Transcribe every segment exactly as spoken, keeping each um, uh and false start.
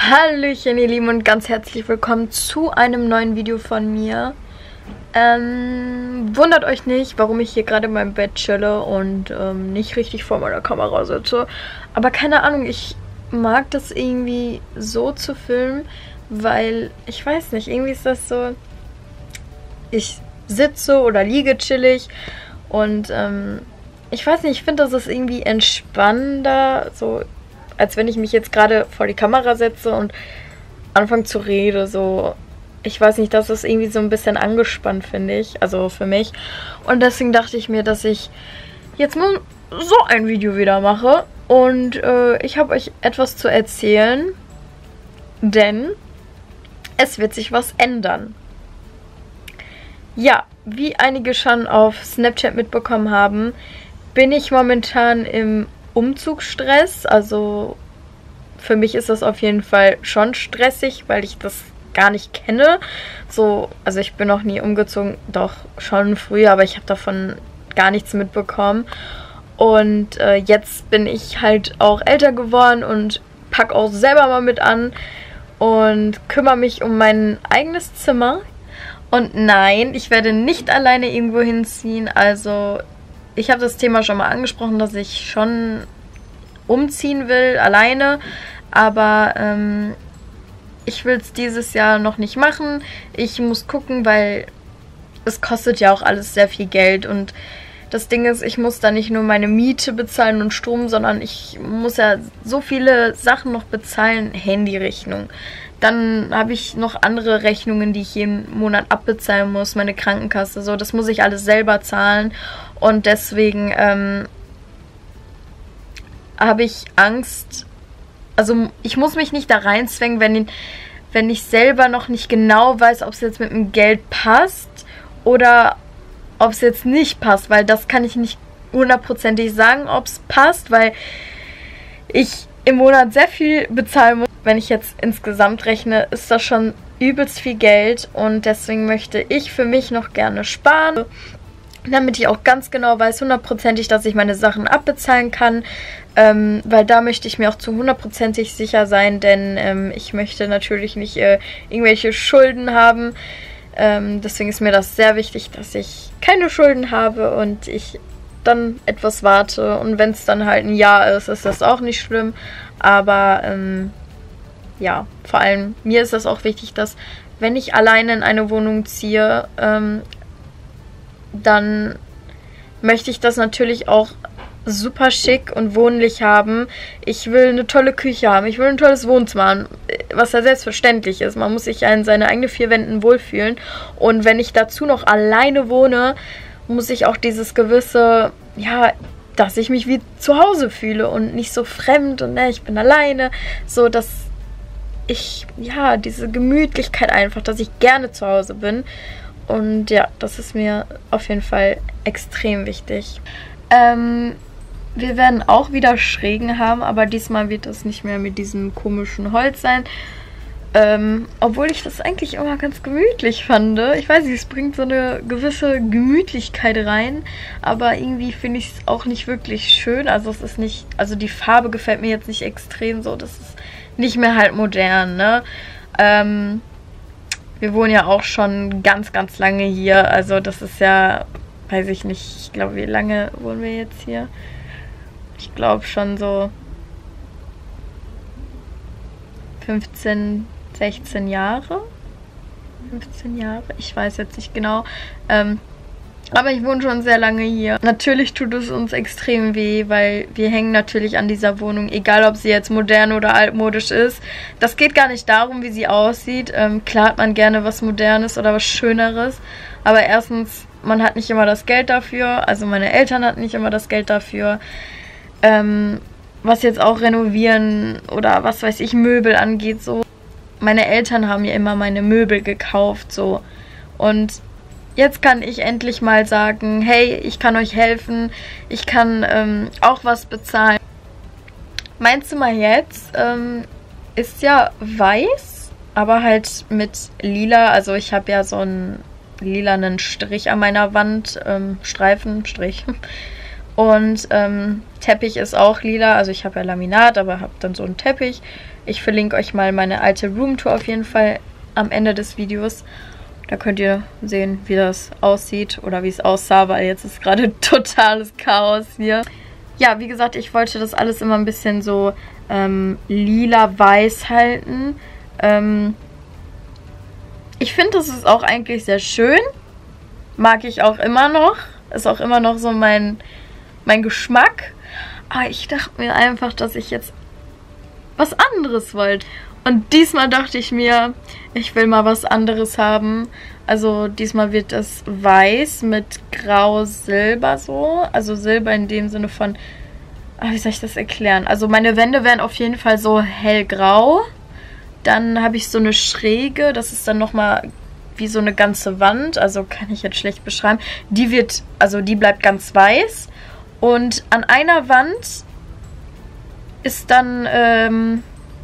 Hallöchen ihr Lieben und ganz herzlich willkommen zu einem neuen Video von mir. Ähm, wundert euch nicht, warum ich hier gerade in meinem Bett chille und ähm, nicht richtig vor meiner Kamera sitze. Aber keine Ahnung, ich mag das irgendwie so zu filmen, weil, ich weiß nicht, irgendwie ist das so, ich sitze oder liege chillig und ähm, ich weiß nicht, ich finde, das ist irgendwie entspannender, so als wenn ich mich jetzt gerade vor die Kamera setze und anfange zu reden, so, ich weiß nicht, das ist irgendwie so ein bisschen angespannt, finde ich, also für mich. Und deswegen dachte ich mir, dass ich jetzt mal so ein Video wieder mache und äh, ich habe euch etwas zu erzählen, denn es wird sich was ändern. Ja, wie einige schon auf Snapchat mitbekommen haben, bin ich momentan im Umzugsstress, also für mich ist das auf jeden Fall schon stressig, weil ich das gar nicht kenne. So, also ich bin noch nie umgezogen, doch schon früher, aber ich habe davon gar nichts mitbekommen. Und äh, jetzt bin ich halt auch älter geworden und pack auch selber mal mit an und kümmere mich um mein eigenes Zimmer. Und nein, ich werde nicht alleine irgendwo hinziehen, also ich habe das Thema schon mal angesprochen, dass ich schon umziehen will, alleine. Aber ähm, ich will es dieses Jahr noch nicht machen. Ich muss gucken, weil es kostet ja auch alles sehr viel Geld. Und das Ding ist, ich muss da nicht nur meine Miete bezahlen und Strom, sondern ich muss ja so viele Sachen noch bezahlen. Handyrechnung. Dann habe ich noch andere Rechnungen, die ich jeden Monat abbezahlen muss. Meine Krankenkasse, so. Das muss ich alles selber zahlen. Und deswegen ähm, habe ich Angst. Also ich muss mich nicht da reinzwängen, wenn, wenn ich selber noch nicht genau weiß, ob es jetzt mit dem Geld passt oder ob es jetzt nicht passt. Weil das kann ich nicht hundertprozentig sagen, ob es passt, weil ich im Monat sehr viel bezahlen muss. Wenn ich jetzt insgesamt rechne, ist das schon übelst viel Geld und deswegen möchte ich für mich noch gerne sparen, damit ich auch ganz genau weiß, hundertprozentig, dass ich meine Sachen abbezahlen kann, ähm, weil da möchte ich mir auch zu hundertprozentig sicher sein, denn ähm, ich möchte natürlich nicht äh, irgendwelche Schulden haben, ähm, deswegen ist mir das sehr wichtig, dass ich keine Schulden habe und ich dann etwas warte und wenn es dann halt ein Jahr ist, ist das auch nicht schlimm, aber ähm, ja, vor allem mir ist das auch wichtig, dass wenn ich alleine in eine Wohnung ziehe, ähm, dann möchte ich das natürlich auch super schick und wohnlich haben. Ich will eine tolle Küche haben, ich will ein tolles Wohnzimmer haben, was ja selbstverständlich ist. Man muss sich ja in seine eigenen vier Wänden wohlfühlen und wenn ich dazu noch alleine wohne, muss ich auch dieses gewisse, ja, dass ich mich wie zu Hause fühle und nicht so fremd und ne, ich bin alleine, so dass ich, ja, diese Gemütlichkeit einfach, dass ich gerne zu Hause bin. Und ja, das ist mir auf jeden Fall extrem wichtig. Ähm, wir werden auch wieder Schrägen haben, aber diesmal wird das nicht mehr mit diesem komischen Holz sein. Ähm, obwohl ich das eigentlich immer ganz gemütlich fand. Ich weiß nicht, es bringt so eine gewisse Gemütlichkeit rein, aber irgendwie finde ich es auch nicht wirklich schön. Also es ist nicht, also die Farbe gefällt mir jetzt nicht extrem so, das ist nicht mehr halt modern, ne? Ähm, wir wohnen ja auch schon ganz, ganz lange hier. Also das ist ja, weiß ich nicht, ich glaube, wie lange wohnen wir jetzt hier? Ich glaube schon so fünfzehn, sechzehn Jahre. fünfzehn Jahre, ich weiß jetzt nicht genau. Ähm, aber ich wohne schon sehr lange hier. Natürlich tut es uns extrem weh, weil wir hängen natürlich an dieser Wohnung, egal ob sie jetzt modern oder altmodisch ist. Das geht gar nicht darum, wie sie aussieht. Ähm, klar hat man gerne was Modernes oder was Schöneres. Aber erstens, man hat nicht immer das Geld dafür. Also meine Eltern hatten nicht immer das Geld dafür. Ähm, was jetzt auch Renovieren oder was weiß ich, Möbel angeht, so. Meine Eltern haben mir immer meine Möbel gekauft, so. Und jetzt kann ich endlich mal sagen, hey, ich kann euch helfen, ich kann ähm, auch was bezahlen. Mein Zimmer jetzt ähm, ist ja weiß, aber halt mit lila, also ich habe ja so einen lilanen Strich an meiner Wand, ähm, Streifen, Strich. Und ähm, Teppich ist auch lila, also ich habe ja Laminat, aber habe dann so einen Teppich Ich verlinke euch mal meine alte Roomtour auf jeden Fall am Ende des Videos. Da könnt ihr sehen, wie das aussieht oder wie es aussah, weil jetzt ist gerade totales Chaos hier. Ja, wie gesagt, ich wollte das alles immer ein bisschen so ähm, lila-weiß halten. Ähm, ich finde, das ist auch eigentlich sehr schön. Mag ich auch immer noch. Ist auch immer noch so mein, mein Geschmack. Aber ich dachte mir einfach, dass ich jetzt was anderes wollte. Und diesmal dachte ich mir, ich will mal was anderes haben. Also diesmal wird es weiß mit grau-silber so. Also Silber in dem Sinne von, ach, wie soll ich das erklären? Also meine Wände werden auf jeden Fall so hellgrau. Dann habe ich so eine Schräge, das ist dann nochmal wie so eine ganze Wand. Also kann ich jetzt schlecht beschreiben. Die wird, also die bleibt ganz weiß. Und an einer Wand ist dann, ähm,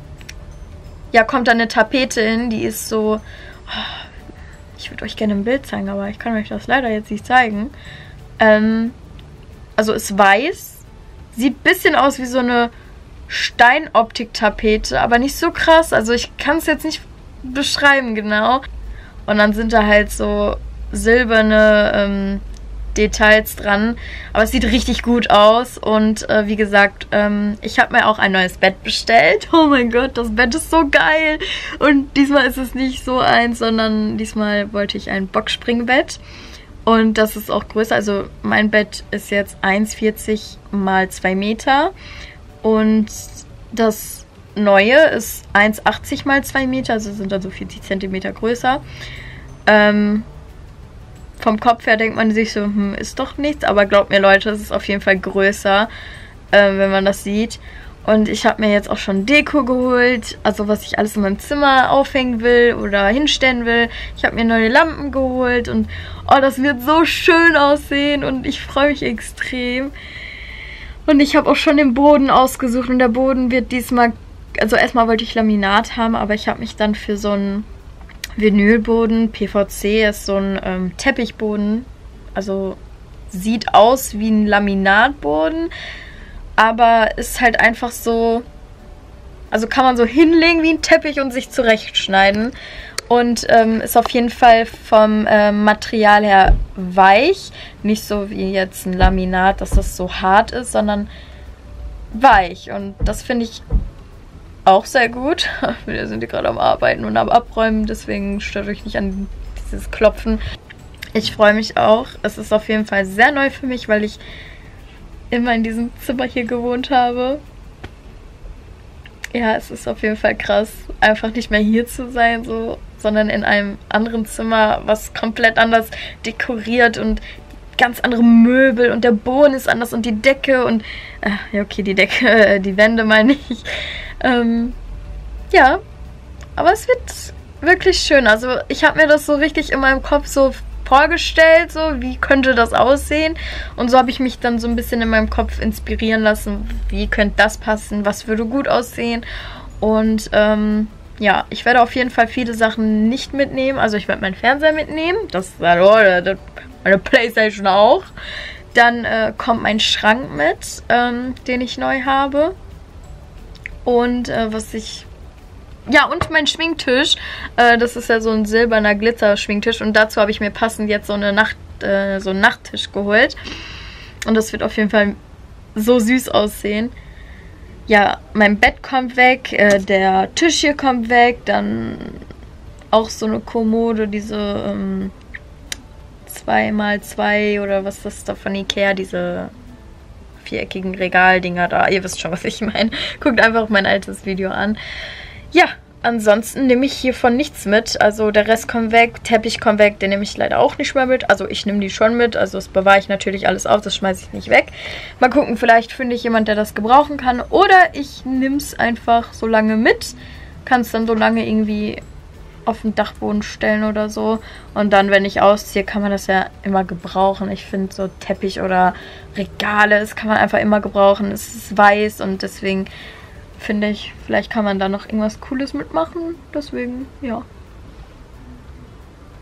ja, kommt dann eine Tapete hin, die ist so, oh, ich würde euch gerne ein Bild zeigen, aber ich kann euch das leider jetzt nicht zeigen. Ähm, also ist weiß, sieht ein bisschen aus wie so eine Steinoptik-Tapete, aber nicht so krass, also ich kann es jetzt nicht beschreiben genau. Und dann sind da halt so silberne ähm, Details dran, aber es sieht richtig gut aus und äh, wie gesagt, ähm, ich habe mir auch ein neues Bett bestellt. Oh mein Gott, das Bett ist so geil und diesmal ist es nicht so eins, sondern diesmal wollte ich ein Boxspringbett und das ist auch größer, also mein Bett ist jetzt eins Komma vierzig mal zwei Meter und das neue ist eins Komma achtzig mal zwei Meter, also sind dann so vierzig Zentimeter größer. Ähm, Vom Kopf her denkt man sich so, hm, ist doch nichts. Aber glaubt mir, Leute, es ist auf jeden Fall größer, äh, wenn man das sieht. Und ich habe mir jetzt auch schon Deko geholt. Also was ich alles in meinem Zimmer aufhängen will oder hinstellen will. Ich habe mir neue Lampen geholt. Und oh, das wird so schön aussehen. Und ich freue mich extrem. Und ich habe auch schon den Boden ausgesucht. Und der Boden wird diesmal... Also erstmal wollte ich Laminat haben. Aber ich habe mich dann für so einen Vinylboden, P V C ist so ein ähm, Teppichboden, also sieht aus wie ein Laminatboden, aber ist halt einfach so, also kann man so hinlegen wie ein Teppich und sich zurechtschneiden und ähm, ist auf jeden Fall vom äh, Material her weich, nicht so wie jetzt ein Laminat, dass das so hart ist, sondern weich und das finde ich auch sehr gut. Wir sind hier gerade am Arbeiten und am Abräumen, deswegen stört euch nicht an dieses Klopfen. Ich freue mich auch. Es ist auf jeden Fall sehr neu für mich, weil ich immer in diesem Zimmer hier gewohnt habe. Ja, es ist auf jeden Fall krass, einfach nicht mehr hier zu sein, so, sondern in einem anderen Zimmer, was komplett anders dekoriert und ganz andere Möbel und der Boden ist anders und die Decke und äh, ja okay, die Decke, äh, die Wände meine ich. Ähm, ja, aber es wird wirklich schön. Also ich habe mir das so richtig in meinem Kopf so vorgestellt, so wie könnte das aussehen und so habe ich mich dann so ein bisschen in meinem Kopf inspirieren lassen, wie könnte das passen, was würde gut aussehen und ähm, ja, ich werde auf jeden Fall viele Sachen nicht mitnehmen, also ich werde meinen Fernseher mitnehmen, das ist meine Playstation auch, dann äh, kommt mein Schrank mit, ähm, den ich neu habe und äh, was ich Ja, und mein Schminktisch, äh, das ist ja so ein silberner Glitzer-Schminktisch und dazu habe ich mir passend jetzt so, eine Nacht, äh, so einen Nachttisch geholt. Und das wird auf jeden Fall so süß aussehen. Ja, mein Bett kommt weg, äh, der Tisch hier kommt weg, dann auch so eine Kommode, diese ähm, zwei mal zwei oder was ist das da von Ikea, diese viereckigen Regaldinger da. Ihr wisst schon, was ich meine. Guckt einfach mein altes Video an. Ja, ansonsten nehme ich hiervon nichts mit. Also der Rest kommt weg, Teppich kommt weg, den nehme ich leider auch nicht mehr mit. Also ich nehme die schon mit, also das bewahre ich natürlich alles auf, das schmeiße ich nicht weg. Mal gucken, vielleicht finde ich jemanden, der das gebrauchen kann. Oder ich nehme es einfach so lange mit, kann es dann so lange irgendwie auf den Dachboden stellen oder so. Und dann, wenn ich ausziehe, kann man das ja immer gebrauchen. Ich finde so Teppich oder Regale, das kann man einfach immer gebrauchen. Es ist weiß und deswegen finde ich, vielleicht kann man da noch irgendwas Cooles mitmachen. Deswegen, ja.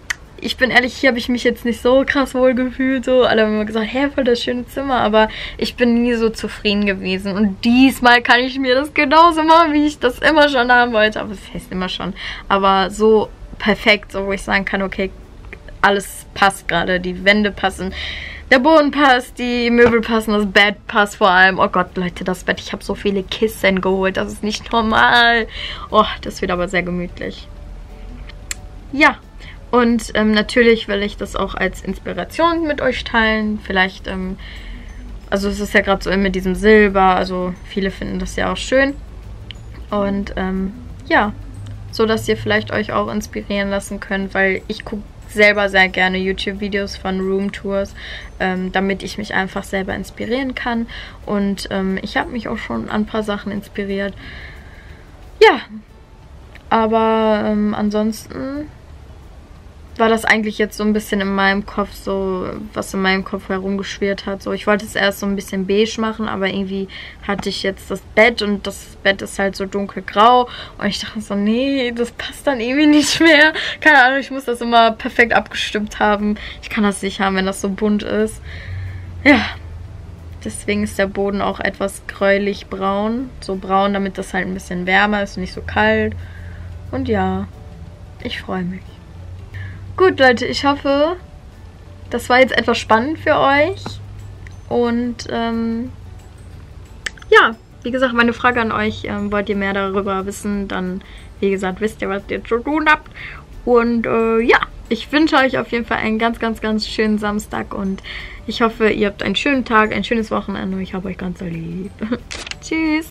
ich bin ehrlich, hier habe ich mich jetzt nicht so krass wohl gefühlt. So. Alle haben immer gesagt, hä, voll das schöne Zimmer. Aber ich bin nie so zufrieden gewesen. Und diesmal kann ich mir das genauso machen, wie ich das immer schon haben wollte. Aber das heißt immer schon. Aber so perfekt, so wo ich sagen kann, okay, alles passt gerade. Die Wände passen. Der Boden passt, die Möbel passen, das Bett passt vor allem. Oh Gott, Leute, das Bett, ich habe so viele Kissen geholt. Das ist nicht normal. Oh, das wird aber sehr gemütlich. Ja, und ähm, natürlich will ich das auch als Inspiration mit euch teilen. Vielleicht, ähm, also es ist ja gerade so mit diesem Silber. Also viele finden das ja auch schön. Und ähm, ja, so dass ihr vielleicht euch auch inspirieren lassen könnt, weil ich gucke selber sehr gerne YouTube-Videos von Roomtours, ähm, damit ich mich einfach selber inspirieren kann. Und ähm, ich habe mich auch schon an ein paar Sachen inspiriert. Ja, aber ähm, ansonsten war das eigentlich jetzt so ein bisschen in meinem Kopf so, was in meinem Kopf herumgeschwirrt hat. So, ich wollte es erst so ein bisschen beige machen, aber irgendwie hatte ich jetzt das Bett und das Bett ist halt so dunkelgrau und ich dachte so, nee, das passt dann irgendwie nicht mehr. Keine Ahnung, ich muss das immer perfekt abgestimmt haben. Ich kann das nicht haben, wenn das so bunt ist. Ja, deswegen ist der Boden auch etwas gräulich braun. So braun, damit das halt ein bisschen wärmer ist und nicht so kalt. Und ja, ich freue mich. Gut, Leute, ich hoffe, das war jetzt etwas spannend für euch. Und ähm, ja, wie gesagt, meine Frage an euch, ähm, wollt ihr mehr darüber wissen, dann, wie gesagt, wisst ihr, was ihr zu tun habt. Und äh, ja, ich wünsche euch auf jeden Fall einen ganz, ganz, ganz schönen Samstag. Und ich hoffe, ihr habt einen schönen Tag, ein schönes Wochenende. Ich habe euch ganz lieb. Tschüss.